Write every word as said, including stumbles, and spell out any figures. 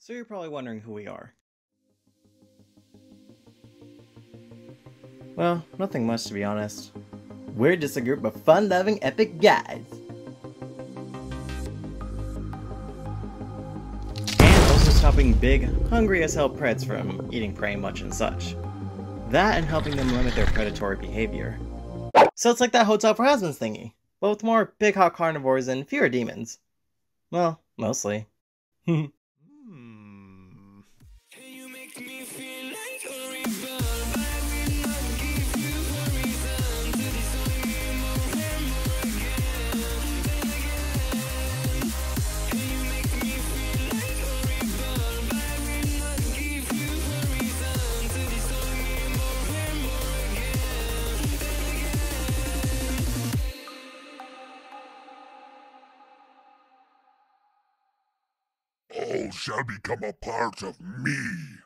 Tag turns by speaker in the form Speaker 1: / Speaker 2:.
Speaker 1: So you're probably wondering who we are. Well, nothing much to be honest. We're just a group of fun-loving epic guys. And also stopping big, hungry-as-hell Preds from eating prey much and such. That and helping them limit their predatory behavior. So it's like that hotel for husbands thingy, but with more big hot carnivores and fewer demons. Well, mostly. Hmm.
Speaker 2: All shall become a part of me.